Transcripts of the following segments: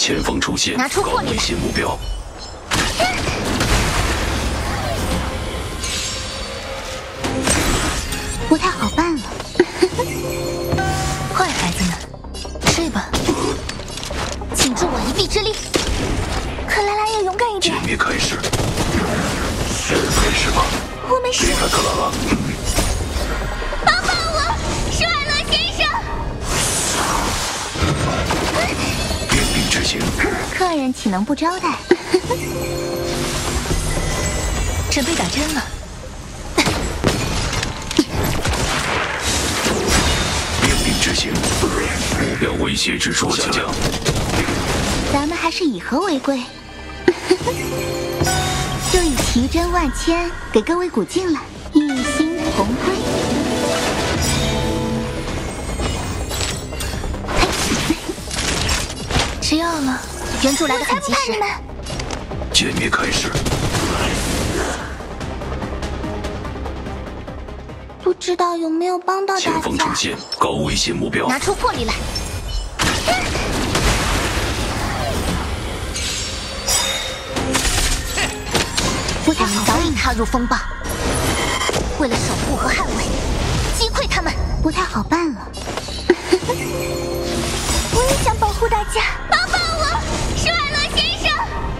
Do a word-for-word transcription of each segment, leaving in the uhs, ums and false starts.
前方出现高危险目标。 不太好办了。 坏孩子们，睡吧，请助我一臂之力。 克拉拉要勇敢一点。 歼灭开始，开始吧。 我没事。 离开克拉拉。 帮帮我，施瓦罗先生！ 便兵执行。 客人岂能不招待？ 准备打针了。 便兵执行，目标威胁指数下降。 咱们还是以和为贵。就以奇珍万千给各位鼓劲了，一心同归。 吃药了，援助来得很及时。 歼灭开始。 不知道有没有帮到大家？ 前方出现高危险目标， 拿出魄力来！ 不太好， 早已踏入风暴，为了守护和捍卫，击溃他们， 不太好办了。我也想保护大家，帮帮我，施瓦罗先生！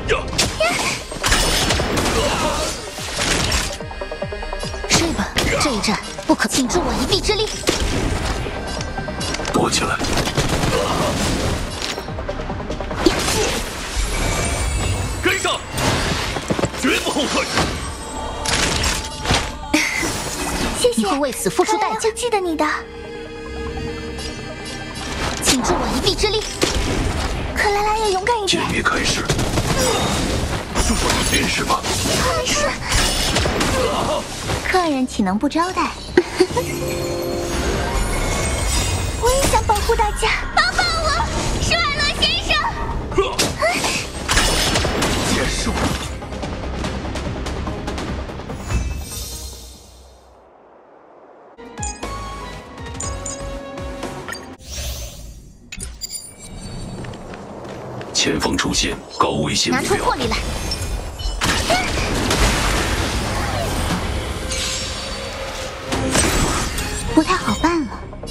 睡吧，这一战不可，请助我一臂之力。 躲起来！跟上！绝不后退！ 谢谢， 你会为此付出代价。 会记得你的。 请助我一臂之力。 克拉拉要勇敢一点。 歼灭开始。便是吧。 没事。客人岂能不招待？我也想保护大家，帮帮我，施瓦罗先生！ 结束。前方出现高危险目标， 拿出魄力来！ 不太好办了。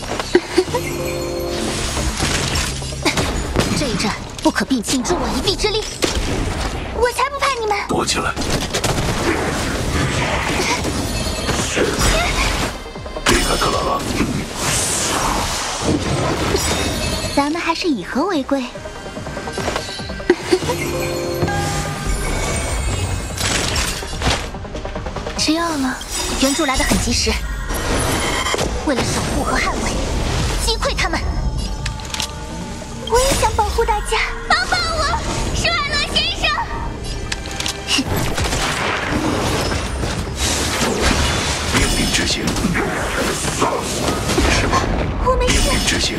这一战不可并，请助我一臂之力。 我才不怕你们！ 躲起来！离开克拉拉！ 咱们还是以和为贵。 吃药了，援助来得很及时。为了守护和捍卫，击溃他们。 我也想保护大家，帮帮我，施瓦罗先生！ 便兵执行。是吧？ 我没事。 便兵执行。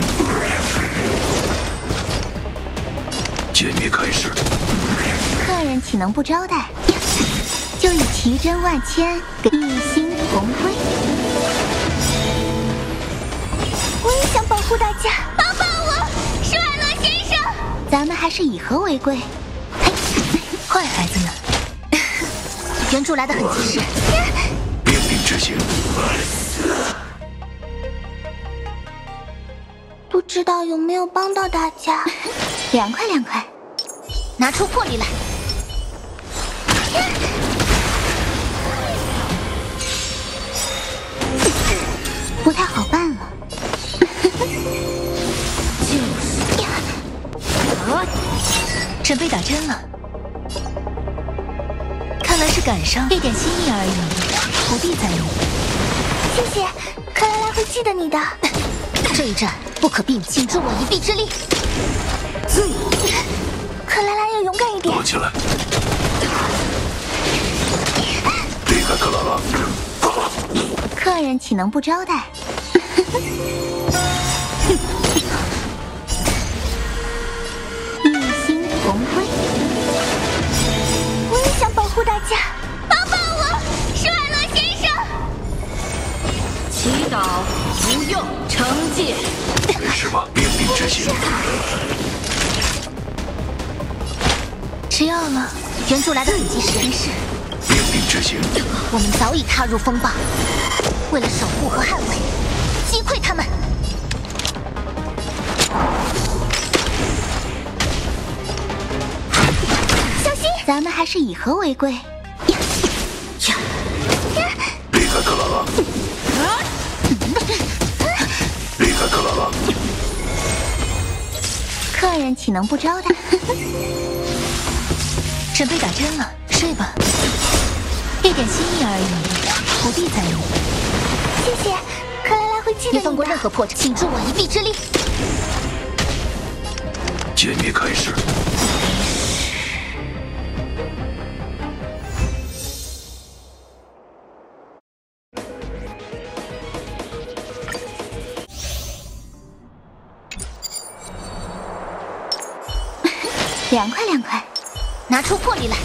歼灭开始。 客人岂能不招待？就以奇珍万千给一心同归。我也想保护大家，帮帮我，施瓦罗先生！咱们还是以和为贵。 坏孩子们，援助来得很及时。 便兵执行。 不知道有没有帮到大家？凉快凉快。 拿出魄力来！ 不太好办了。 就是啊，准备打针了。看来是赶上，一点心意而已，不必在意。 谢谢，克拉拉会记得你的。 这一战不可并，请助我一臂之力。 克拉拉要勇敢一点。 躲起来！离开克拉拉！ 客人岂能不招待？一心同归。我也想保护大家，帮帮我，施瓦罗先生！ 祈祷不用惩戒。 是吧？便兵执行。 吃药了，援助来的很及时。没事。 命令执行。 我们早已踏入风暴，为了守护和捍卫，击溃他们。 小心！咱们还是以和为贵。呀呀！ 离开克拉拉！离开克拉拉！ 客人岂能不招待？ 准备打针了，睡吧。一点心意而已，不必在意。 谢谢，克拉拉会记得你的。 别放过任何破绽，请助我一臂之力。 歼灭开始。 凉快凉快， 拿出魄力来！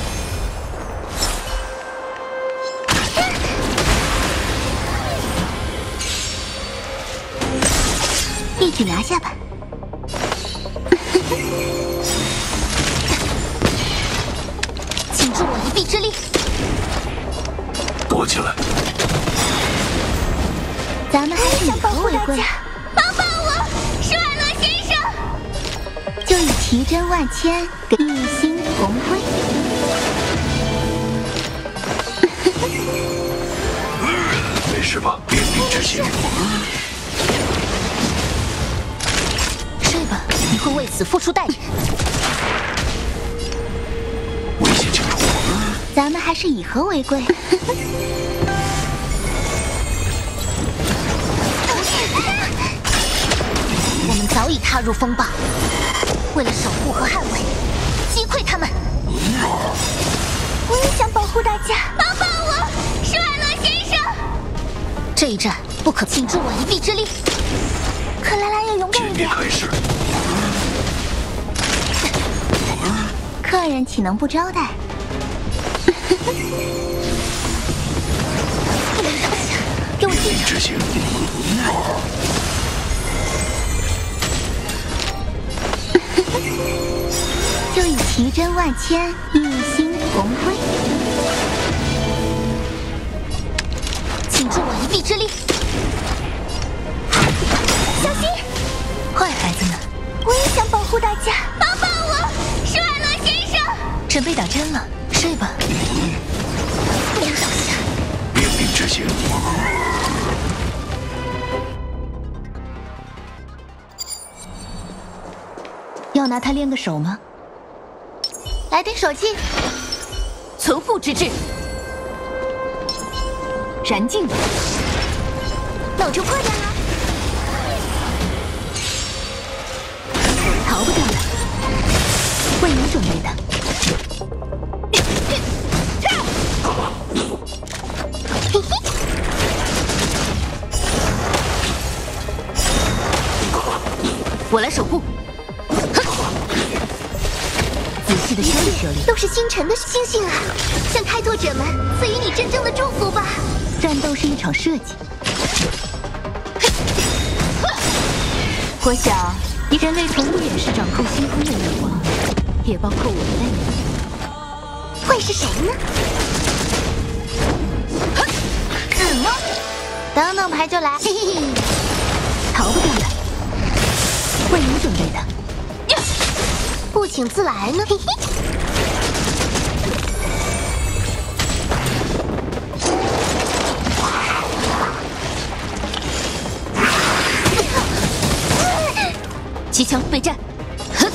一举拿下吧！ 请助我一臂之力！ 躲起来！ 咱们还是以和为贵。 帮帮我，施瓦勒先生！ 就以奇珍万千，一心同归。 没事吧？命令执行。 睡吧，你会为此付出代价。 危险清楚。 咱们还是以和为贵。 我们早已踏入风暴，为了守护和捍卫，击溃他们。 我也想保护大家， 帮帮我，施瓦勒先生！这一战不可请助我一臂之力。 克拉拉要勇敢一点。 歼灭开始。 客人岂能不招待？ 给我命令执行。 就以奇珍万千，一心同归。 请助我一臂之力。 小心！ 坏孩子们， 我也想保护大家， 帮帮我，施瓦勒先生！准备打针了，睡吧。不能倒下。 命令执行。 要拿它练个手吗？来点手气，存护之志，燃尽，露出破绽了，逃不掉了，为你准备的。我来守护。仔细的修理修理， 都是星辰的星星啊！向开拓者们赐予你真正的祝福吧！ 战斗是一场设计。我想，人类从不掩饰掌控星空的欲望，也包括我的内心。 会是谁呢？ 怎么？等等牌就来，嘿嘿嘿，逃不掉的，为你准备的。 不请自来呢？嘿嘿。 机枪备战，哼！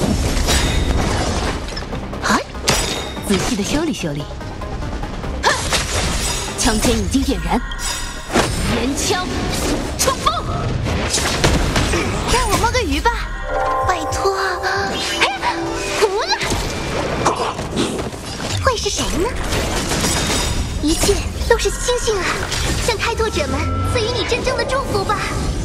啊！仔细的修理修理。哼！枪尖已经点燃，岩枪冲锋！ 让我摸个鱼吧，拜托。糊了！会是谁呢？一切都是星星啊！向开拓者们赐予你真正的祝福吧！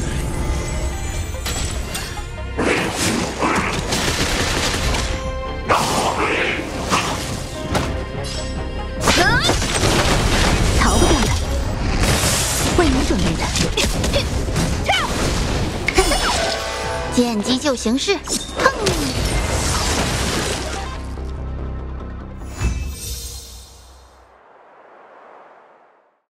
逃不掉的，为你准备的。 见机就行事，哼！